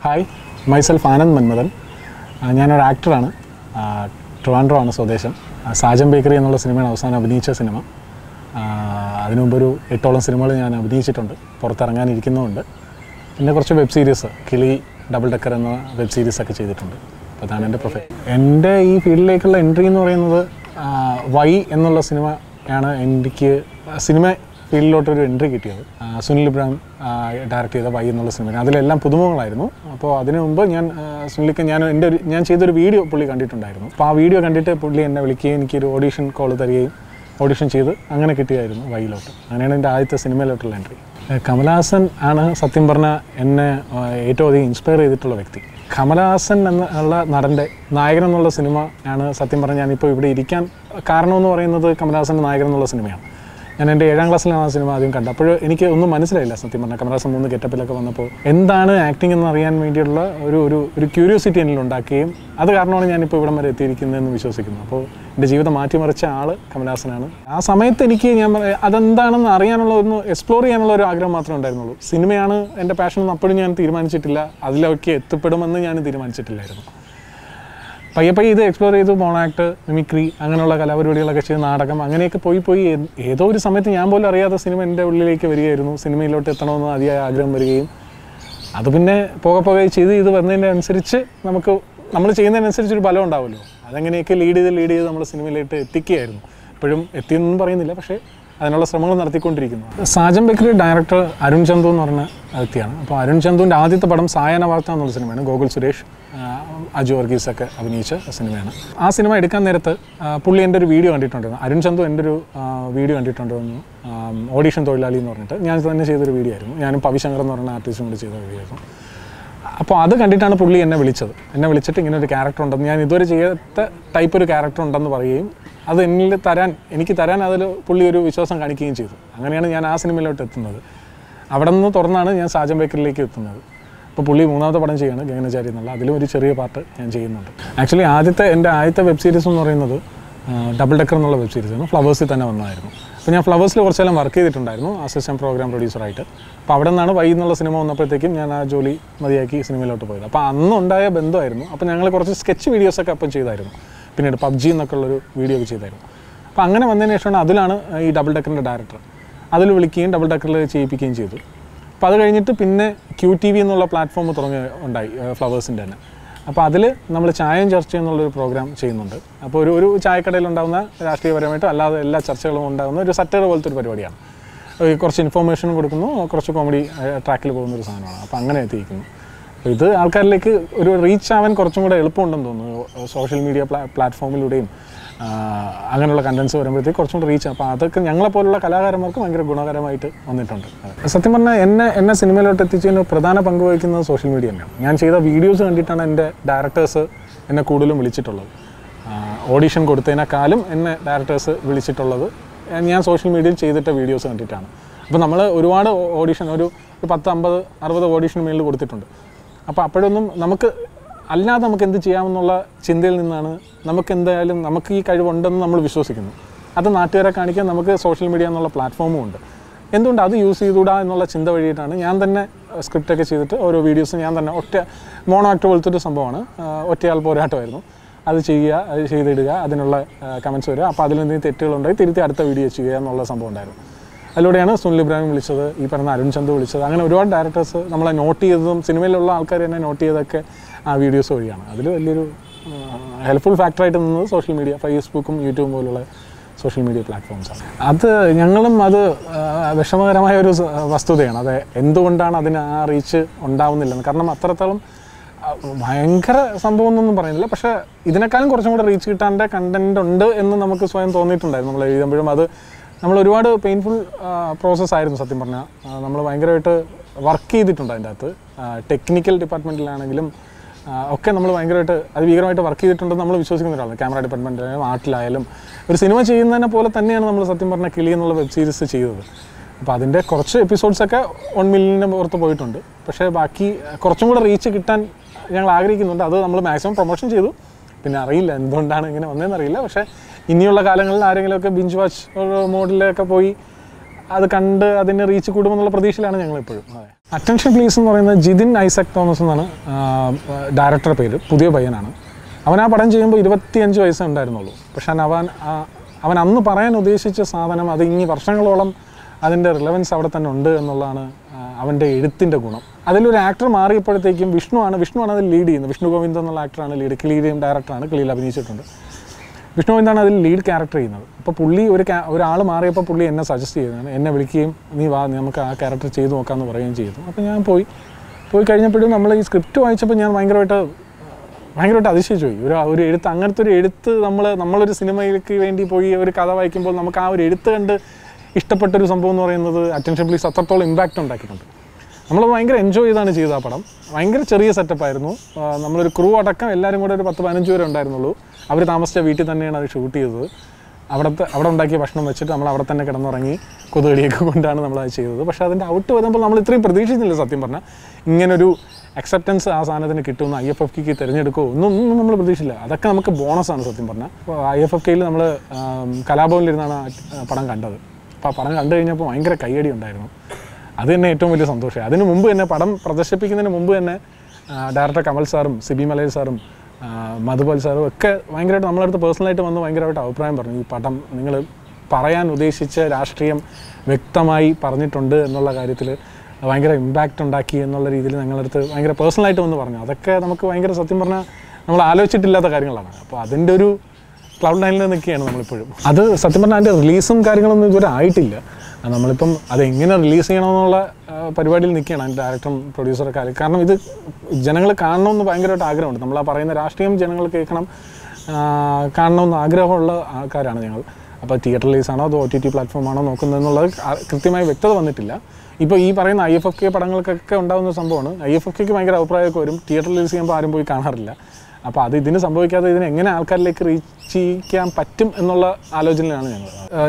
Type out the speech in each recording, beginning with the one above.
Hi myself Anand Manmadhan. ഞാനൊരു ആക്ടറാണ്. ട്രിവാൻഡ്രം ആണ് സ്വദേശം. സാജൻ ബേക്കറി എന്നുള്ള സിനിമയാണ് അവസാനം അഭിനയിച്ച സിനിമ. അതിനു മുമ്പൊരു 8ഓളം സിനിമകൾ ഞാൻ അഭിനയിച്ചിട്ടുണ്ട്, പുറത്തിറങ്ങാനിരിക്കുന്നുമുണ്ട്. പിന്നെ കുറച്ച് web series, Kili, double decker എന്ന വെബ് സീരീസൊക്കെ ചെയ്തിട്ടുണ്ട്. അപ്പോൾ അതാണ് എൻ്റെ പ്രൊഫൈൽ. എൻ്റെ ഈ ഫീൽഡിലേക്കുള്ള എൻട്രി എന്ന് പറയുന്നത് വൈ എന്നുള്ള സിനിമയാണ് എനിക്ക് സിനിമ ഫീൽഡിലോട്ടൊരു എൻട്രി കിട്ടിയത്. സുനിൽ ഇബ്രാഹിം ഡയറക്റ്റ് ചെയ്ത വൈ എന്നുള്ള സിനിമ. അതിലെല്ലാം പുതുമുഖങ്ങളായിരുന്നു. അപ്പോൾ അതിനു മുമ്പ് സുനിലിക്ക് ഞാൻ ചെയ്തൊരു വീഡിയോ പുള്ളി കണ്ടിട്ടുണ്ടായിരുന്നു. അപ്പോൾ ആ വീഡിയോ കണ്ടിട്ട് പുള്ളി എന്നെ വിളിക്കുകയും എനിക്കൊരു ഓഡീഷൻ കോൾ തരികയും ഓഡീഷൻ ചെയ്ത് അങ്ങനെ കിട്ടിയായിരുന്നു വൈയിലോട്ട്. അങ്ങനെയാണ് എൻ്റെ ആദ്യത്തെ സിനിമയിലോട്ടുള്ള എൻട്രി. കമലഹാസൻ ആണ് സത്യം പറഞ്ഞാൽ എന്നെ ഏറ്റവും അധികം ഇൻസ്പയർ ചെയ്തിട്ടുള്ള വ്യക്തി. കമലഹാസൻ എന്നുള്ള നടൻ്റെ നായകൻ എന്നുള്ള സിനിമ ആണ് സത്യം പറഞ്ഞാൽ ഞാനിപ്പോൾ ഇവിടെ ഇരിക്കാൻ കാരണമെന്ന് പറയുന്നത് കമലഹാസൻ്റെ നായകൻ എന്നുള്ള സിനിമയാണ്. ഞാൻ എൻ്റെ 7ാം ക്ലാസ്സിലാണ് ആ സിനിമ ആദ്യം കണ്ടത്. അപ്പോൾ എനിക്ക് ഒന്നും മനസ്സിലായില്ല സത്യം പറഞ്ഞാൽ. കമലഹാസൻ 3 ഗെറ്റപ്പിലൊക്കെ വന്നപ്പോൾ എന്താണ് ആക്ടിംഗ് എന്ന് അറിയാൻ വേണ്ടിയുള്ള ഒരു ക്യൂരിയോസിറ്റി എന്നിൽ ഉണ്ടാക്കുകയും അത് കാരണമാണ് ഞാനിപ്പോൾ ഇവിടം വരെ എത്തിയിരിക്കുന്നതെന്ന് വിശ്വസിക്കുന്നു. അപ്പോൾ എൻ്റെ ജീവിതം മാറ്റിമറിച്ച ആൾ കമലഹാസനാണ്. ആ സമയത്ത് എനിക്ക് അതെന്താണെന്ന് അറിയാനുള്ള ഒന്ന് എക്സ്പ്ലോർ ചെയ്യാനുള്ള ഒരു ആഗ്രഹം മാത്രമേ ഉണ്ടായിരുന്നുള്ളൂ. സിനിമയാണ് എൻ്റെ പാഷൻ എന്ന് അപ്പോഴും ഞാൻ തീരുമാനിച്ചിട്ടില്ല. അതിലൊക്കെ എത്തിപ്പെടുമെന്ന് ഞാൻ തീരുമാനിച്ചിട്ടില്ലായിരുന്നു. പയ്യെ ഇത് എക്സ്പ്ലോർ ചെയ്തു. മോണാക്ട്, മിമിക്രി, അങ്ങനെയുള്ള കലാപരിപാടികളൊക്കെ ചെയ്ത് നാടകം, അങ്ങനെയൊക്കെ പോയി ഏതോ ഒരു സമയത്ത് ഞാൻ പോലും അറിയാത്ത സിനിമ എൻ്റെ ഉള്ളിലേക്ക് വരികയായിരുന്നു. സിനിമയിലോട്ട് എത്തണമെന്ന് അതിയായ ആഗ്രഹം വരികയും അത് പിന്നെ പോകെ ചെയ്ത് വരുന്നതിൻ്റെ അനുസരിച്ച് നമ്മൾ ചെയ്യുന്നതിനനുസരിച്ചൊരു ബലം ഉണ്ടാവുമല്ലോ. അതെങ്ങനെയൊക്കെ ലീഡ് ചെയ്ത് നമ്മൾ സിനിമയിലോട്ട് എത്തിക്കുകയായിരുന്നു. ഇപ്പോഴും എത്തിയെന്നൊന്നും പറയുന്നില്ല, പക്ഷേ അതിനുള്ള ശ്രമങ്ങൾ നടത്തിക്കൊണ്ടിരിക്കുന്നു. സാജൻ ബേക്കറി ഡയറക്ടർ അരുൺ ചന്തു എന്ന് പറഞ്ഞ വ്യക്തിയാണ്. അപ്പോൾ അരുൺ ചന്തുവിൻ്റെ ആദ്യത്തെ പടം സായാഹ്ന വാർത്ത എന്നുള്ള സിനിമയാണ്. ഗോകുൽ സുരേഷ്, അജു വർഗീസൊക്കെ അഭിനയിച്ച സിനിമയാണ്. ആ സിനിമ എടുക്കാൻ നേരത്ത് പുള്ളി എൻ്റെ ഒരു വീഡിയോ കണ്ടിട്ടുണ്ടായിരുന്നു. അരുൺ ചന്തു എൻ്റെ ഒരു വീഡിയോ കണ്ടിട്ടുണ്ടായിരുന്നു, ഓഡീഷൻ തൊഴിലാളി എന്ന് പറഞ്ഞിട്ട്. ഞാൻ തന്നെ ചെയ്തൊരു വീഡിയോ ആയിരുന്നു. ഞാനും പവിശങ്കർ എന്ന് പറഞ്ഞ ആർട്ടിസ്റ്റും കൂടി ചെയ്ത വീഡിയോ ആയിരുന്നു. അപ്പോൾ അത് കണ്ടിട്ടാണ് പുള്ളി എന്നെ വിളിച്ചിട്ട് ഇങ്ങനെ ഒരു ക്യാരക്ടർ ഉണ്ടെന്ന്, ഞാൻ ഇതുവരെ ചെയ്യാത്ത ടൈപ്പ് ഒരു ക്യാരക്ടർ ഉണ്ടെന്ന് പറയുകയും അത് എനിക്ക് തരാൻ അതിൽ പുള്ളി ഒരു വിശ്വാസം കാണിക്കുകയും ചെയ്തു. അങ്ങനെയാണ് ഞാൻ ആ സിനിമയിലോട്ട് എത്തുന്നത്. അവിടെ നിന്ന് തുറന്നാണ് ഞാൻ സാജൻ ബേക്കറിയിലേക്ക് എത്തുന്നത്. ഇപ്പോൾ പുള്ളി 3ാമത്തെ പടം ചെയ്യാണ്, ഗഗനചാരി എന്നുള്ള. അതിലും ഒരു ചെറിയ പാർട്ട് ഞാൻ ചെയ്യുന്നുണ്ട്. ആക്ച്വലി എൻ്റെ ആദ്യത്തെ വെബ് സീരീസ് എന്ന് പറയുന്നത് ഡബിൾ ഡെക്കർ എന്നുള്ള വെബ് സീരീസാണ്. ഫ്ലവേഴ്സിൽ തന്നെ വന്നതായിരുന്നു. അപ്പോൾ ഞാൻ ഫ്ലവേഴ്സിൽ കുറച്ചെല്ലാം വർക്ക് ചെയ്തിട്ടുണ്ടായിരുന്നു അസിസ്റ്റൻറ്റ് പ്രോഗ്രാം പ്രൊഡ്യൂസറായിട്ട്. അപ്പോൾ അവിടെ നിന്നാണ് വൈ എന്നുള്ള സിനിമ വന്നപ്പോഴത്തേക്കും ഞാൻ ആ ജോലി മതിയാക്കി സിനിമയിലോട്ട് പോയത്. അപ്പോൾ അന്നുണ്ടായ ബന്ധമായിരുന്നു. അപ്പോൾ ഞങ്ങൾ കുറച്ച് സ്കെച്ച് വീഡിയോസൊക്കെ അപ്പം ചെയ്തായിരുന്നു. പിന്നീട് PUBG എന്നൊക്കെ ഉള്ളൊരു വീഡിയോ ഒക്കെ ചെയ്തായിരുന്നു. അപ്പോൾ അങ്ങനെ വന്നതിന് ശേഷമാണ് അതിലാണ് ഈ ഡബിൾ ഡെക്കറിൻ്റെ ഡയറക്ടർ അതിൽ വിളിക്കുകയും ഡബിൾ ഡെക്കറിൽ ചെയ്യിപ്പിക്കുകയും ചെയ്തു. അപ്പോൾ അത് കഴിഞ്ഞിട്ട് പിന്നെ QTV എന്നുള്ള പ്ലാറ്റ്ഫോം ഉണ്ടായി ഫ്ലവേഴ്സിൻ്റെ തന്നെ. അപ്പോൾ അതിൽ നമ്മൾ ചായയും ചർച്ചയും എന്നുള്ളൊരു പ്രോഗ്രാം ചെയ്യുന്നുണ്ട്. അപ്പോൾ ഒരു ചായക്കടയിൽ ഉണ്ടാകുന്ന രാഷ്ട്രീയപരമായിട്ടും അല്ലാതെ എല്ലാ ചർച്ചകളും ഉണ്ടാകുന്ന ഒരു സറ്റർ പോലത്തെ ഒരു പരിപാടിയാണ്. കുറച്ച് ഇൻഫോർമേഷനും കൊടുക്കുന്നു, കുറച്ച് കോമഡി ട്രാക്കിൽ പോകുന്നൊരു സാധനമാണ്. അപ്പോൾ അങ്ങനെ എത്തിയിരിക്കുന്നു. അപ്പോൾ ഇത് ആൾക്കാരിലേക്ക് ഒരു റീച്ച് ആവാൻ കുറച്ചും കൂടെ എളുപ്പമുണ്ടെന്ന് തോന്നുന്നു. സോഷ്യൽ മീഡിയ പ്ലാറ്റ്ഫോമിലൂടെയും അങ്ങനെയുള്ള കണ്ടൻസ് വരുമ്പോഴത്തേക്ക് കുറച്ചും കൂടെ റീച്ച്. അപ്പോൾ അതൊക്കെ ഞങ്ങളെപ്പോലുള്ള കലാകാരന്മാർക്ക് ഭയങ്കര ഗുണകരമായിട്ട് വന്നിട്ടുണ്ട്. സത്യം പറഞ്ഞാൽ എന്നെ സിനിമയിലോട്ട് എത്തിച്ചതിന് പ്രധാന പങ്ക് വഹിക്കുന്നത് സോഷ്യൽ മീഡിയ തന്നെയാണ്. ഞാൻ ചെയ്ത വീഡിയോസ് കണ്ടിട്ടാണ് എൻ്റെ ഡയറക്ടേഴ്സ് എന്നെ കൂടുതലും വിളിച്ചിട്ടുള്ളത്. ഓഡീഷൻ കൊടുത്തതിനേക്കാളും എന്നെ ഡയറക്ടേഴ്സ് വിളിച്ചിട്ടുള്ളത് ഞാൻ സോഷ്യൽ മീഡിയയിൽ ചെയ്തിട്ട വീഡിയോസ് കണ്ടിട്ടാണ്. അപ്പോൾ നമ്മൾ ഒരുപാട് ഓഡീഷൻ ഒരു 10, 50, 60 ഓഡീഷന് മേളിൽ കൊടുത്തിട്ടുണ്ട്. അപ്പോൾ അപ്പോഴൊന്നും അല്ലാതെ നമുക്ക് എന്ത് ചെയ്യാമെന്നുള്ള ചിന്തയിൽ നിന്നാണ് എന്തായാലും നമുക്ക് ഈ കഴിവുണ്ടെന്ന് നമ്മൾ വിശ്വസിക്കുന്നു. അത് നാട്ടുകാരെ കാണിക്കാൻ നമുക്ക് സോഷ്യൽ മീഡിയ എന്നുള്ള പ്ലാറ്റ്ഫോമും ഉണ്ട്. എന്തുകൊണ്ട് അത് യൂസ് ചെയ്തുകൂടാ എന്നുള്ള ചിന്ത വഴിയിട്ടാണ് ഞാൻ തന്നെ സ്ക്രിപ്റ്റൊക്കെ ചെയ്തിട്ട് ഓരോ വീഡിയോസും ഞാൻ തന്നെ മോണോ ആക്ട് പോലത്തെ ഒരു സംഭവമാണ്. ഒറ്റയാൾ പോരാട്ടമായിരുന്നു. അത് ചെയ്തിടുക, അതിനുള്ള കമൻറ്റ്സ് വരിക, അപ്പോൾ അതിലെന്തെങ്കിലും തെറ്റുകളുണ്ടെങ്കിൽ തിരുത്തി അടുത്ത വീഡിയോ ചെയ്യുക എന്നുള്ള സംഭവം ഉണ്ടായിരുന്നു. അതിലൂടെയാണ് സുനിൽ ഇബ്രാഹിം വിളിച്ചത്, ഈ പറഞ്ഞ അരുൺ ചന്തു വിളിച്ചത്. അങ്ങനെ ഒരുപാട് ഡയറക്ടേഴ്സ് നമ്മളെ നോട്ട് ചെയ്തതും സിനിമയിലുള്ള ആൾക്കാർ തന്നെ നോട്ട് ചെയ്തൊക്കെ ആ വീഡിയോസ് വഴിയാണ്. അതിൽ വലിയൊരു ഹെൽപ്ഫുൾ ഫാക്ടറായിട്ട് നിന്നത് സോഷ്യൽ മീഡിയ, ഫേസ്ബുക്കും യൂട്യൂബും പോലുള്ള സോഷ്യൽ മീഡിയ പ്ലാറ്റ്ഫോംസാണ്. ഞങ്ങളും അത് വിഷമകരമായ ഒരു വസ്തുതയാണ്. അത് എന്തുകൊണ്ടാണ് അതിന് ആ റീച്ച് ഉണ്ടാവുന്നില്ലെന്ന്. കാരണം അത്രത്തോളം ഭയങ്കര സംഭവം എന്നൊന്നും പറയുന്നില്ല, പക്ഷേ ഇതിനേക്കാളും കുറച്ചും കൂടെ റീച്ച് കിട്ടാൻ്റെ കണ്ടൻറ് ഉണ്ട് എന്ന് നമുക്ക് സ്വയം തോന്നിയിട്ടുണ്ടായിരുന്നു. നമ്മൾ എഴുതുമ്പോഴും അത് നമ്മൾ ഒരുപാട് പെയിൻഫുൾ പ്രോസസ്സായിരുന്നു സത്യം പറഞ്ഞാൽ. നമ്മൾ ഭയങ്കരമായിട്ട് വർക്ക് ചെയ്തിട്ടുണ്ട് അതിൻ്റെ അകത്ത്. ടെക്നിക്കൽ ഡിപ്പാർട്ട്മെൻറ്റിലാണെങ്കിലും ഒക്കെ നമ്മൾ ഭയങ്കരമായിട്ട് ഭീകരമായിട്ട് വർക്ക് ചെയ്തിട്ടുണ്ടെന്ന് നമ്മൾ വിശ്വസിക്കുന്ന ഒരാളാണ്. ക്യാമറ ഡിപ്പാർട്ട്മെൻറ്റിലായാലും ആർട്ടിലായാലും ഒരു സിനിമ ചെയ്യുന്നതിനെ പോലെ തന്നെയാണ് നമ്മൾ സത്യം പറഞ്ഞാൽ കിളി എന്നുള്ള വെബ് സീരീസ് ചെയ്തത്. അപ്പോൾ അതിൻ്റെ കുറച്ച് എപ്പിസോഡ്സൊക്കെ 1 മില്യണിന് പുറത്ത് പോയിട്ടുണ്ട്. പക്ഷേ ബാക്കി കുറച്ചും കൂടെ റീച്ച് കിട്ടാൻ ഞങ്ങൾ ആഗ്രഹിക്കുന്നുണ്ട്. അത് നമ്മൾ മാക്സിമം പ്രൊമോഷൻ ചെയ്തു. പിന്നെ അറിയില്ല എന്തുകൊണ്ടാണ് ഇങ്ങനെ വന്നതെന്ന് അറിയില്ല. പക്ഷേ ഇനിയുള്ള കാലങ്ങളിൽ ആരെങ്കിലുമൊക്കെ ബിഞ്ച് വാച്ച് മോഡിലൊക്കെ പോയി അത് കണ്ട് അതിന് റീച്ച് കൂടുമെന്നുള്ള പ്രതീക്ഷയിലാണ് ഞങ്ങളിപ്പോഴും. അറ്റൻഷൻ പ്ലീസ് എന്ന് പറയുന്നത് ജിതിൻ ഐസക് തോമസ് എന്നാണ് ഡയറക്ടറുടെ പേര്. പുതിയ പയ്യനാണ്. അവൻ ആ പടം ചെയ്യുമ്പോൾ 25 വയസ്സേ ഉണ്ടായിരുന്നുള്ളൂ. പക്ഷേ അവൻ അന്ന് പറയാൻ ഉദ്ദേശിച്ച സാധനം അത് ഇനി വർഷങ്ങളോളം അതിൻ്റെ റിലവൻസ് അവിടെ തന്നെ ഉണ്ട് എന്നുള്ളതാണ് അവൻ്റെ എഴുത്തിൻ്റെ ഗുണം. അതിലൊരു ആക്ടർ മാറിയപ്പോഴത്തേക്കും വിഷ്ണുവാണ് അതിൽ ലീഡ് ചെയ്യുന്നത്. വിഷ്ണു ഗോവിന്ദ് എന്നുള്ള ആക്ടറാണ് ലീഡ്. കിളിയുടെയും ഡയറക്ടറാണ്, കിളിയിൽ അഭിനയിച്ചിട്ടുണ്ട്. വിഷ്ണു ഗോവിന്ദാണ് അതിൽ ലീഡ് ക്യാരക്ടർ ചെയ്യുന്നത്. അപ്പോൾ പുള്ളി ഒരാൾ മാറിയപ്പോൾ പുള്ളി എന്നെ സജസ്റ്റ് ചെയ്തതാണ്. എന്നെ വിളിക്കുകയും നീ വാ നമുക്ക് ആ ക്യാരക്ടർ ചെയ്ത് നോക്കാമെന്ന് പറയുകയും ചെയ്തു. അപ്പോൾ ഞാൻ പോയി കഴിഞ്ഞപ്പോഴും നമ്മൾ ഈ സ്ക്രിപ്റ്റ് വായിച്ചപ്പോൾ ഞാൻ ഭയങ്കരമായിട്ട് അതിശയിച്ചു പോയി. ഒരു എഴുത്ത്, അങ്ങനത്തെ ഒരു എഴുത്ത് നമ്മളൊരു സിനിമയ്ക്ക് വേണ്ടി പോയി ഒരു കഥ വായിക്കുമ്പോൾ നമുക്ക് ആ ഒരു എഴുത്ത് കണ്ട് ഇഷ്ടപ്പെട്ടൊരു സംഭവം എന്ന് പറയുന്നത് അറ്റൻഷൻ പ്ലീസ് അത്രത്തോളം ഇമ്പാക്റ്റ് ഉണ്ടാക്കിയിട്ടുണ്ട്. നമ്മൾ ഭയങ്കര എൻജോയ് ചെയ്താണ് ചെയ്തത്. ആ പടം ഭയങ്കര ചെറിയ സെറ്റപ്പായിരുന്നു. നമ്മളൊരു ക്രൂ അടക്കം എല്ലാവരും കൂടെ ഒരു 10-15 പേരെ ഉണ്ടായിരുന്നുള്ളൂ. അവർ താമസിച്ച വീട്ടിൽ തന്നെയാണ് അത് ഷൂട്ട് ചെയ്തത്. അവിടെ ഉണ്ടാക്കിയ ഭക്ഷണം വെച്ചിട്ട് നമ്മൾ അവിടെ തന്നെ കിടന്നുറങ്ങി കൊതുകടിയൊക്കെ കൊണ്ടാണ് നമ്മളത് ചെയ്തത്. പക്ഷേ അതിൻ്റെ ഔട്ട് വരുമ്പോൾ നമ്മൾ ഇത്രയും പ്രതീക്ഷിച്ചില്ല. സത്യം പറഞ്ഞാൽ ഇങ്ങനൊരു അക്സെപ്റ്റൻസ് ആ സാധനത്തിന് കിട്ടുമെന്ന് IFFKക്ക് തിരഞ്ഞെടുക്കുമോ ഒന്നും നമ്മൾ പ്രതീക്ഷിച്ചില്ല. അതൊക്കെ നമുക്ക് ബോണസാണ് സത്യം പറഞ്ഞാൽ. അപ്പോൾ IFFKയിൽ നമ്മൾ കലാഭവനിലിരുന്നാണ് പടം കണ്ടത്. അപ്പോൾ ആ പടം കണ്ടു കഴിഞ്ഞപ്പോൾ ഭയങ്കര കയ്യടി ഉണ്ടായിരുന്നു. അത് തന്നെ ഏറ്റവും വലിയ സന്തോഷമായി. അതിന് മുമ്പ് തന്നെ പടം പ്രദർശിപ്പിക്കുന്നതിന് മുമ്പ് തന്നെ ഡയറക്ടർ കമൽ സാറും സിബി മലയിൽ സാറും മധുപാൽ സാറും ഒക്കെ ഭയങ്കരമായിട്ട് നമ്മളടുത്ത് പേഴ്സണലായിട്ട് വന്ന് ഭയങ്കരമായിട്ട് അഭിപ്രായം പറഞ്ഞു. ഈ പടം നിങ്ങൾ പറയാൻ ഉദ്ദേശിച്ച രാഷ്ട്രീയം വ്യക്തമായി പറഞ്ഞിട്ടുണ്ട് എന്നുള്ള കാര്യത്തിൽ ഭയങ്കര ഇമ്പാക്റ്റ് ഉണ്ടാക്കി എന്നുള്ള രീതിയിൽ ഞങ്ങളടുത്ത് ഭയങ്കര പേഴ്സണലായിട്ട് വന്ന് പറഞ്ഞു. അതൊക്കെ നമുക്ക് ഭയങ്കര സത്യം പറഞ്ഞാൽ നമ്മൾ ആലോചിച്ചിട്ടില്ലാത്ത കാര്യങ്ങളാണ്. അപ്പോൾ അതിൻ്റെ ഒരു ക്ലൗഡ് നൈനിൽ നിൽക്കുകയാണ് നമ്മളിപ്പോഴും. അത് സത്യം പറഞ്ഞാൽ അതിൻ്റെ റിലീസും കാര്യങ്ങളൊന്നും ഇതുവരെ ആയിട്ടില്ല. നമ്മളിപ്പം അതെങ്ങനെ റിലീസ് ചെയ്യണമെന്നുള്ള പരിപാടിയിൽ നിൽക്കുകയാണ് അതിൻ്റെ ഡയറക്ടറും പ്രൊഡ്യൂസറൊക്കെ. കാരണം ഇത് ജനങ്ങൾ കാണണമെന്ന് ഭയങ്കരമായിട്ട് ആഗ്രഹമുണ്ട്. നമ്മൾ ആ പറയുന്ന രാഷ്ട്രീയം ജനങ്ങൾ കേൾക്കണം, കാണണമെന്ന് ആഗ്രഹമുള്ള ആൾക്കാരാണ് ഞങ്ങൾ. അപ്പോൾ തിയേറ്റർ റിലീസാണോ അതോ OTT പ്ലാറ്റ്ഫോമാണോ നോക്കുന്നതെന്നുള്ളത് കൃത്യമായി വ്യക്തത വന്നിട്ടില്ല. ഇപ്പോൾ ഈ പറയുന്ന IFFK പടങ്ങൾക്കൊക്കെ ഉണ്ടാകുന്ന സംഭവമാണ്. IFFKക്ക് ഭയങ്കര അഭിപ്രായമൊക്കെ വരും. തിയേറ്റർ റിലീസ് ചെയ്യുമ്പോൾ ആരും പോയി കാണാറില്ല. അപ്പോൾ അത് ഇതിന് സംഭവിക്കാതെ ഇതിന് എങ്ങനെ ആൾക്കാരിലേക്ക് റീച്ച് ചെയ്യാൻ പറ്റും എന്നുള്ള ആലോചനയിലാണ് ഞങ്ങൾ.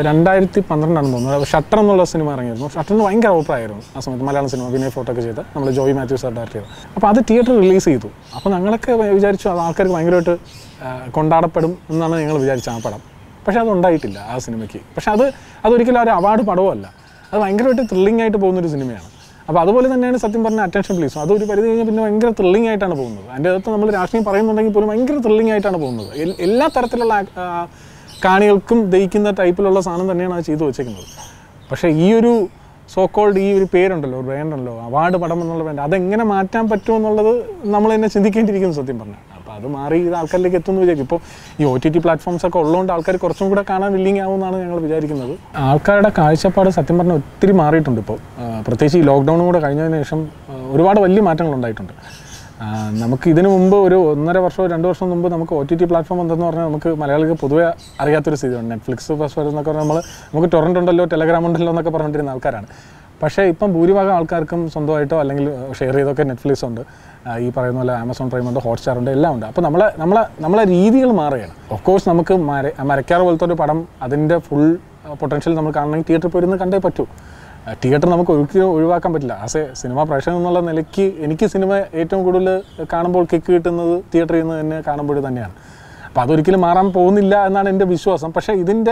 2012 തോന്നുന്നത് ഷട്ടർ എന്നുള്ള സിനിമ ഇറങ്ങിയിരുന്നു. ഷട്ടറിന് ഭയങ്കര അഭിപ്രായമായിരുന്നു ആ സമയത്ത്. മലയാളം സിനിമ വിനയ് ഫോട്ടോക്കെ ചെയ്ത് നമ്മൾ ജോയി മാത്യു സാർ ഡയറക്റ്റ് ചെയ്തു. അപ്പോൾ അത് തിയേറ്റർ റിലീസ് ചെയ്തു. അപ്പോൾ ഞങ്ങളൊക്കെ വിചാരിച്ചു അത് ആൾക്കാർക്ക് ഭയങ്കരമായിട്ട് കൊണ്ടാടപ്പെടും എന്നാണ് ഞങ്ങൾ വിചാരിച്ചത് ആ പടം. പക്ഷേ അതുണ്ടായിട്ടില്ല ആ സിനിമയ്ക്ക്. പക്ഷേ അതൊരിക്കലും ഒരു അവാർഡ് പടവുമല്ല. അത് ഭയങ്കരമായിട്ട് ത്രില്ലിംഗ് ആയിട്ട് പോകുന്നൊരു സിനിമയാണ്. അപ്പോൾ അതുപോലെ തന്നെയാണ് സത്യം പറഞ്ഞ അറ്റൻഷൻ പ്ലീസും. അതൊരു പരിധി കഴിഞ്ഞാൽ പിന്നെ ഭയങ്കര ത്രില്ലിംഗ് ആയിട്ടാണ് പോകുന്നത്. അതിൻ്റെ അകത്ത് നമ്മൾ രാഷ്ട്രീയം പറയുന്നുണ്ടെങ്കിൽ പോലും ഭയങ്കര ത്രില്ലിംഗ് ആയിട്ടാണ് പോകുന്നത്. എല്ലാ തരത്തിലുള്ള കാണികൾക്കും ദഹിക്കുന്ന ടൈപ്പിലുള്ള സാധനം തന്നെയാണ് അത് ചെയ്തു വെച്ചേക്കുന്നത്. പക്ഷേ ഈ ഒരു സോക്കോൾഡ് ഈ ഒരു പേരുണ്ടല്ലോ, ഒരു ബ്രാൻഡുണ്ടല്ലോ, അവാർഡ് പടം എന്നുള്ള ബ്രാൻഡ്, അതെങ്ങനെ മാറ്റാൻ പറ്റുമെന്നുള്ളത് നമ്മൾ തന്നെ ചിന്തിക്കേണ്ടിയിരിക്കുന്നു സത്യം പറഞ്ഞാൽ. അപ്പോൾ അത് മാറി ഇത് ആൾക്കാരിലേക്ക് എത്തുമെന്ന് വിചാരിക്കും. ഇപ്പോൾ ഈ OTT പ്ലാറ്റ്ഫോംസൊക്കെ ഉള്ളതുകൊണ്ട് ആൾക്കാർ കുറച്ചും കൂടെ കാണാൻ വില്ലിങ് ആവുമെന്നാണ് ഞങ്ങൾ വിചാരിക്കുന്നത്. ആൾക്കാരുടെ കാഴ്ചപ്പാട് സത്യം പറഞ്ഞാൽ ഒത്തിരി മാറിയിട്ടുണ്ട് ഇപ്പോൾ. പ്രത്യേകിച്ച് ഈ ലോക്ക്ഡൗണും കൂടെ കഴിഞ്ഞതിന് ശേഷം ഒരുപാട് വലിയ മാറ്റങ്ങളുണ്ടായിട്ടുണ്ട്. നമുക്ക് ഇതിനു മുമ്പ് ഒരു 1.5 വർഷമോ 2 വർഷം മുമ്പ് നമുക്ക് OTT പ്ലാറ്റ്ഫോം എന്തെന്ന് പറഞ്ഞാൽ നമുക്ക് മലയാളികൾക്ക് പൊതുവെ അറിയാത്തൊരു സ്ഥിതിയാണ്. നെറ്റ്ഫ്ലിക്സ് ഫസ്റ്റ് എന്നൊക്കെ പറഞ്ഞാൽ നമുക്ക് ടൊറൻറ്റ് ഉണ്ടല്ലോ, ടെലഗ്രാം ഉണ്ടല്ലോ എന്നൊക്കെ പറഞ്ഞിട്ടിരുന്ന ആൾക്കാരാണ്. പക്ഷേ ഇപ്പം ഭൂരിഭാഗം ആൾക്കാർക്കും സ്വന്തമായിട്ടോ അല്ലെങ്കിൽ ഷെയർ ചെയ്തൊക്കെ നെറ്റ്ഫ്ലിക്സ് ഉണ്ട്, ഈ പറയുന്ന പോലെ ആമസോൺ പ്രൈം ഉണ്ട്, ഹോട്ട്സ്റ്റാർ ഉണ്ട്, എല്ലാം ഉണ്ട്. അപ്പോൾ നമ്മളെ രീതികൾ മാറുകയാണ്. ഓഫ് കോഴ്സ് നമുക്ക് മരക്കാറ് പോലത്തെ ഒരു പടം അതിൻ്റെ ഫുൾ പൊട്ടൻഷ്യൽ നമ്മൾ കാണണമെങ്കിൽ തിയേറ്ററിൽ പോയിരുന്ന് കണ്ടേ പറ്റൂ. തിയേറ്റർ നമുക്ക് ഒരിക്കലും ഒഴിവാക്കാൻ പറ്റില്ല. ആസ് എ സിനിമ പ്രേക്ഷകൻ എന്നുള്ള നിലയ്ക്ക് എനിക്ക് സിനിമ ഏറ്റവും കൂടുതൽ കാണുമ്പോൾ കിക്ക് കിട്ടുന്നത് തിയേറ്ററിൽ നിന്ന് തന്നെ കാണുമ്പോൾ തന്നെയാണ്. അപ്പോൾ അതൊരിക്കലും മാറാൻ പോകുന്നില്ല എന്നാണ് എൻ്റെ വിശ്വാസം. പക്ഷേ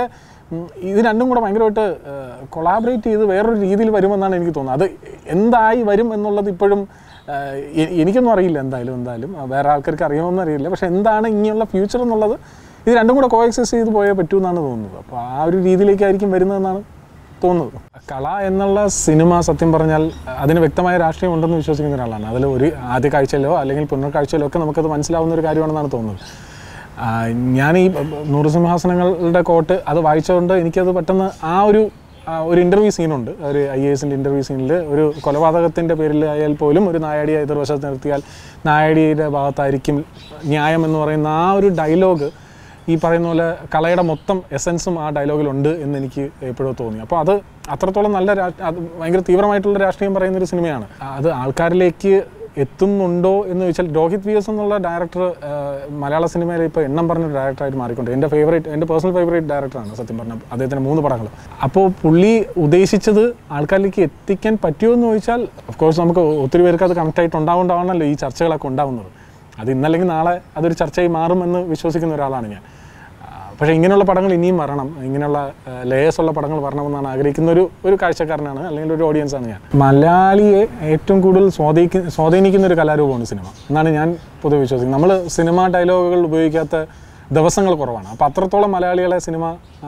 ഇത് രണ്ടും കൂടെ ഭയങ്കരമായിട്ട് കൊളാബറേറ്റ് ചെയ്ത് വേറൊരു രീതിയിൽ വരുമെന്നാണ് എനിക്ക് തോന്നുന്നത്. അത് എന്തായി വരും എന്നുള്ളത് ഇപ്പോഴും എനിക്കൊന്നും അറിയില്ല. എന്തായാലും വേറെ ആൾക്കാർക്ക് അറിയുമെന്ന് അറിയില്ല. പക്ഷേ എന്താണ് ഇനിയുള്ള ഫ്യൂച്ചർ എന്നുള്ളത് ഇത് രണ്ടും കൂടെ കോഎക്സിസ്റ്റ് ചെയ്ത് പോയേ പറ്റൂ എന്നാണ് തോന്നുന്നത്. അപ്പോൾ ആ ഒരു രീതിയിലേക്കായിരിക്കും വരുന്നതെന്നാണ് തോന്നുന്നത്. കള എന്നുള്ള സിനിമ സത്യം പറഞ്ഞാൽ അതിന് വ്യക്തമായ രാഷ്ട്രീയം ഉണ്ടെന്ന് വിശ്വസിക്കുന്ന ഒരാളാണ്. അതിൽ ഒരു ആദ്യ കാഴ്ചയിലോ അല്ലെങ്കിൽ പുനർക്കാഴ്ചയിലോ ഒക്കെ നമുക്കത് മനസ്സിലാവുന്ന ഒരു കാര്യമാണെന്നാണ് തോന്നുന്നത്. ഞാൻ ഈ 100 സിംഹാസനങ്ങളുടെ കോട്ട് അത് വായിച്ചുകൊണ്ട് എനിക്കത് പെട്ടെന്ന് ഒരു ഇൻ്റർവ്യൂ സീനുണ്ട്. ഒരു IASൻ്റെ ഇൻ്റർവ്യൂ സീനിൽ ഒരു കൊലപാതകത്തിൻ്റെ പേരിൽ ആയാൽ പോലും ഒരു നായടിയെ എതിർവശത്ത് നിർത്തിയാൽ നായടിയുടെ ഭാഗത്തായിരിക്കും ന്യായം എന്ന് പറയുന്ന ആ ഒരു ഡയലോഗ് ഈ പറയുന്ന പോലെ കളയുടെ മൊത്തം എസൻസും ആ ഡയലോഗിലുണ്ട് എന്ന് എനിക്ക് എപ്പോഴും തോന്നി. അപ്പോൾ അത് അത്രത്തോളം അത് ഭയങ്കര തീവ്രമായിട്ടുള്ള രാഷ്ട്രീയം പറയുന്നൊരു സിനിമയാണ്. അത് ആൾക്കാരിലേക്ക് എത്തുന്നുണ്ടോ എന്ന് ചോദിച്ചാൽ രോഹിത് VS എന്നുള്ള ഡയറക്ടർ മലയാള സിനിമയിൽ ഇപ്പോൾ എണ്ണം പറഞ്ഞൊരു ഡയറക്ടറായിട്ട് മാറിക്കൊണ്ട് എൻ്റെ പേഴ്സണൽ ഫേവറേറ്റ് ഡയറക്ടറാണ് സത്യം പറഞ്ഞാൽ. അദ്ദേഹത്തിന് 3 പടങ്ങൾ. അപ്പോൾ പുള്ളി ഉദ്ദേശിച്ചത് ആൾക്കാരിലേക്ക് എത്തിക്കാൻ പറ്റുമോ എന്ന് ചോദിച്ചാൽ ഓഫ് കോഴ്സ് നമുക്ക് ഒത്തിരി പേർക്ക് അത് കണക്ട് ആയിട്ടുണ്ടാവുന്നതാണല്ലോ ഈ ചർച്ചകളൊക്കെ ഉണ്ടാവുന്നത്. അത് ഇന്നല്ലെങ്കിൽ നാളെ അതൊരു ചർച്ചയായി മാറുമെന്ന് വിശ്വസിക്കുന്ന ഒരാളാണ് ഞാൻ. പക്ഷേ ഇങ്ങനെയുള്ള പടങ്ങൾ ഇനിയും വരണം, ഇങ്ങനെയുള്ള ലേയേഴ്സ് ഉള്ള പടങ്ങൾ വരണമെന്നാണ് ആഗ്രഹിക്കുന്ന ഒരു കാഴ്ചക്കാരനാണ്, അല്ലെങ്കിൽ ഒരു ഓഡിയൻസാണ് ഞാൻ. മലയാളിയെ ഏറ്റവും കൂടുതൽ സ്വാധീനിക്കുന്ന ഒരു കലാരൂപമാണ് സിനിമ എന്നാണ് ഞാൻ പൊതുവെ വിശ്വസിക്കുന്നത്. നമ്മൾ സിനിമ ഡയലോഗുകൾ ഉപയോഗിക്കാത്ത ദിവസങ്ങൾ കുറവാണ്. അപ്പോൾ അത്രത്തോളം മലയാളികളെ സിനിമ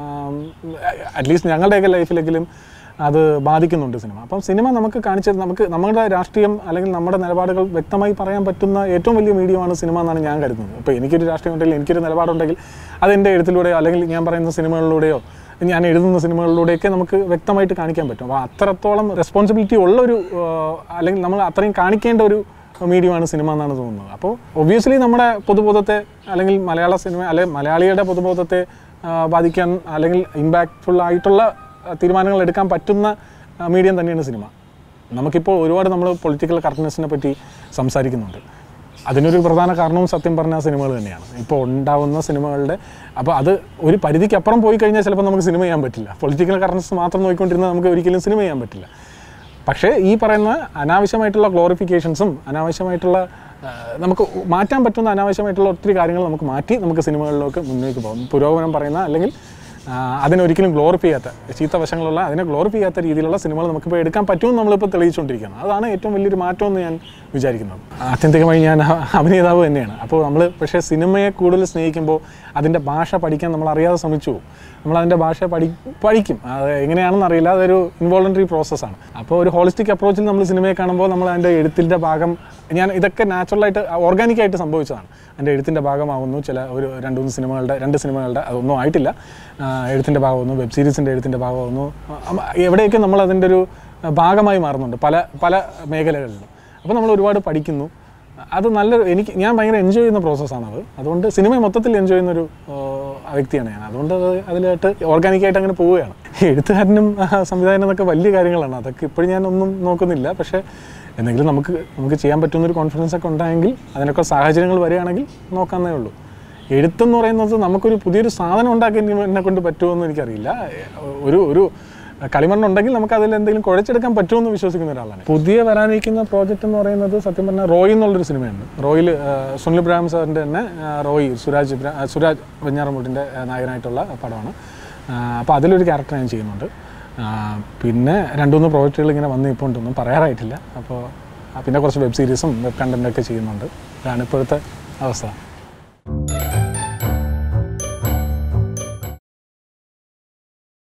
അറ്റ്ലീസ്റ്റ് ഞങ്ങളുടെയൊക്കെ ലൈഫിലെങ്കിലും അത് ബാധിക്കുന്നുണ്ട് സിനിമ. അപ്പം സിനിമ നമുക്ക് കാണിച്ചത് നമ്മുടെ രാഷ്ട്രീയം അല്ലെങ്കിൽ നമ്മുടെ നിലപാടുകൾ വ്യക്തമായി പറയാൻ പറ്റുന്ന ഏറ്റവും വലിയ മീഡിയമാണ് സിനിമ എന്നാണ് ഞാൻ കരുതുന്നത്. ഇപ്പോൾ എനിക്കൊരു രാഷ്ട്രീയം ഉണ്ടെങ്കിൽ, എനിക്കൊരു നിലപാടുണ്ടെങ്കിൽ അതെൻ്റെ എഴുത്തിലൂടെയോ അല്ലെങ്കിൽ ഞാൻ പറയുന്ന സിനിമകളിലൂടെയോ ഞാൻ എഴുതുന്ന സിനിമകളിലൂടെയൊക്കെ നമുക്ക് വ്യക്തമായിട്ട് കാണിക്കാൻ പറ്റും. അപ്പോൾ അത്രത്തോളം റെസ്പോൺസിബിലിറ്റി ഉള്ളൊരു അല്ലെങ്കിൽ നമ്മൾ അത്രയും കാണിക്കേണ്ട ഒരു മീഡിയമാണ് സിനിമ എന്നാണ് തോന്നുന്നത്. അപ്പോൾ ഒബ്വിയസ്ലി നമ്മുടെ പൊതുബോധത്തെ അല്ലെങ്കിൽ മലയാള സിനിമ അല്ലെങ്കിൽ മലയാളിയുടെ പൊതുബോധത്തെ ബാധിക്കാൻ അല്ലെങ്കിൽ ഇമ്പാക്റ്റ്ഫുൾ ആയിട്ടുള്ള തീരുമാനങ്ങൾ എടുക്കാൻ പറ്റുന്ന മീഡിയം തന്നെയാണ് സിനിമ. നമുക്കിപ്പോൾ ഒരുപാട് നമ്മൾ പൊളിറ്റിക്കൽ കറക്റ്റ്നെസ്സിനെ പറ്റി സംസാരിക്കുന്നുണ്ട്. അതിനൊരു പ്രധാന കാരണവും സത്യം പറഞ്ഞ സിനിമകൾ തന്നെയാണ്. ഇപ്പോൾ ഉണ്ടാവുന്ന സിനിമകളുടെ അപ്പോൾ അത് ഒരു പരിധിക്കപ്പുറം പോയി കഴിഞ്ഞാൽ ചിലപ്പോൾ നമുക്ക് സിനിമ ചെയ്യാൻ പറ്റില്ല. പൊളിറ്റിക്കൽ കറക്റ്റ്നെസ് മാത്രം നോക്കിക്കൊണ്ടിരുന്നാൽ നമുക്ക് ഒരിക്കലും സിനിമ ചെയ്യാൻ പറ്റില്ല. പക്ഷേ ഈ പറയുന്ന അനാവശ്യമായിട്ടുള്ള ഗ്ലോറിഫിക്കേഷൻസും അനാവശ്യമായിട്ടുള്ള നമുക്ക് മാറ്റാൻ പറ്റുന്ന അനാവശ്യമായിട്ടുള്ള ഒത്തിരി കാര്യങ്ങൾ നമുക്ക് മാറ്റി നമുക്ക് സിനിമകളിലേക്ക് മുന്നേക്ക് പോകും. പുരോഗമനം പറയുന്ന അല്ലെങ്കിൽ അതിനൊരിക്കലും ഗ്ലോറിഫൈ ചെയ്യാത്ത ചീത്ത വശങ്ങളുള്ള അതിനെ ഗ്ലോറിഫൈ ചെയ്യാത്ത രീതിയിലുള്ള സിനിമകൾ നമുക്കിപ്പോൾ എടുക്കാൻ പറ്റുമെന്ന് നമ്മളിപ്പോൾ തെളിയിച്ചുകൊണ്ടിരിക്കുകയാണ്. അതാണ് ഏറ്റവും വലിയൊരു മാറ്റമെന്ന് ഞാൻ വിചാരിക്കുന്നത്. ആത്യന്തികമായി ഞാൻ അഭിനേതാവ് തന്നെയാണ്. അപ്പോൾ നമ്മൾ പക്ഷേ സിനിമയെ കൂടുതൽ സ്നേഹിക്കുമ്പോൾ അതിൻ്റെ ഭാഷ പഠിക്കാൻ നമ്മൾ അറിയാതെ ശ്രമിച്ചു. നമ്മളതിൻ്റെ ഭാഷ പഠിക്കും. അത് എങ്ങനെയാണെന്ന് അറിയില്ല, അതൊരു ഇൻവോളണ്ടറി പ്രോസസ്സാണ്. അപ്പോൾ ഒരു ഹോളിസ്റ്റിക് അപ്രോച്ചിൽ നമ്മൾ സിനിമയെ കാണുമ്പോൾ നമ്മൾ അതിൻ്റെ എഴുത്തിൻ്റെ ഭാഗം ഞാൻ ഇതൊക്കെ നാച്ചുറലായിട്ട് ഓർഗാനിക്കായിട്ട് സംഭവിച്ചതാണ്. എൻ്റെ എഴുത്തിൻ്റെ ഭാഗമാവുന്നു. ഒരു രണ്ട് സിനിമകളുടെ അതൊന്നും ആയിട്ടില്ല, എഴുത്തിൻ്റെ ഭാഗമാവുന്നു, വെബ് സീരീസിൻ്റെ എഴുത്തിൻ്റെ ഭാഗമാവുന്നു. എവിടെയൊക്കെ നമ്മൾ അതിൻ്റെ ഒരു ഭാഗമായി മാറുന്നുണ്ട് പല മേഖലകളിലും. അപ്പോൾ നമ്മൾ ഒരുപാട് പഠിക്കുന്നു. അത് ഞാൻ ഭയങ്കര എൻജോയ് ചെയ്യുന്ന പ്രോസസ്സാണത്. അതുകൊണ്ട് സിനിമയെ മൊത്തത്തിൽ എൻജോയ് ചെയ്യുന്നൊരു വ്യക്തിയാണ് ഞാൻ. അതുകൊണ്ട് അതിലായിട്ട് ഓർഗാനിക്കായിട്ട് അങ്ങനെ പോവുകയാണ്. എഴുത്തുകാരനും സംവിധായകനും എന്നൊക്കെ വലിയ കാര്യങ്ങളാണ്. അതൊക്കെ ഇപ്പോഴും ഞാനൊന്നും നോക്കുന്നില്ല. പക്ഷേ എന്തെങ്കിലും നമുക്ക് ചെയ്യാൻ പറ്റുന്നൊരു കോൺഫിഡൻസ് ഒക്കെ ഉണ്ടായെങ്കിൽ, അതിനൊക്കെ സാഹചര്യങ്ങൾ വരികയാണെങ്കിൽ നോക്കാവുന്നേ ഉള്ളൂ. എഴുത്തെന്ന് പറയുന്നത് നമുക്കൊരു പുതിയൊരു സാധനം ഉണ്ടാക്കി എന്നെ കൊണ്ട് പറ്റുമോ എനിക്കറിയില്ല. ഒരു കളിമണ്ണുണ്ടെങ്കിൽ നമുക്ക് അതിൽ എന്തെങ്കിലും കുഴച്ചെടുക്കാൻ പറ്റുമെന്ന് വിശ്വസിക്കുന്ന ഒരാളാണ്. പുതിയ വരാനിരിക്കുന്ന പ്രോജക്റ്റ് എന്ന് പറയുന്നത് സത്യം പറഞ്ഞാൽ റോയ് എന്നുള്ളൊരു സിനിമയുണ്ട്. റോയിൽ സുനിൽ ഇബ്രാഹിം സാറിൻ്റെ തന്നെ റോയ് സുരാജ് വെഞ്ഞാറമൂട്ടിൻ്റെ നായകനായിട്ടുള്ള പടമാണ്. അപ്പോൾ അതിലൊരു ക്യാരക്ടർ ഞാൻ ചെയ്യുന്നുണ്ട്. പിന്നെ 2-3 പ്രോജക്റ്റുകൾ ഇങ്ങനെ വന്ന് ഇപ്പോൾ ഉണ്ടൊന്നും പറയാറായിട്ടില്ല. അപ്പോൾ പിന്നെ കുറച്ച് വെബ് സീരീസും വെബ് കണ്ടൻറ്റൊക്കെ ചെയ്യുന്നുണ്ട്. ഇതാണ് ഇപ്പോഴത്തെ അവസ്ഥ.